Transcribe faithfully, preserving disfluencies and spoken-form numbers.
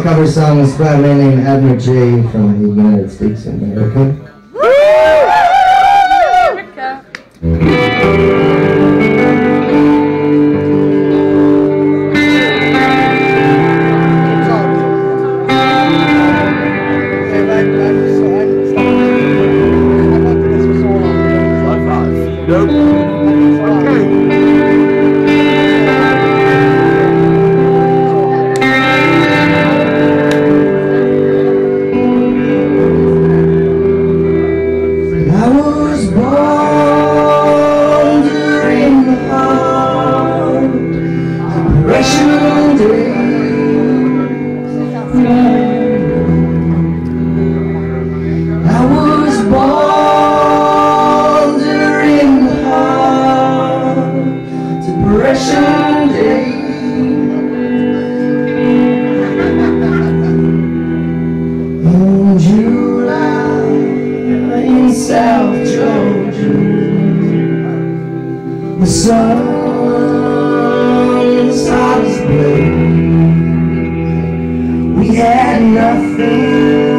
cover song is by a man named Abner J. from the United States of America. South Georgia, the sun's hot as blue. We had nothing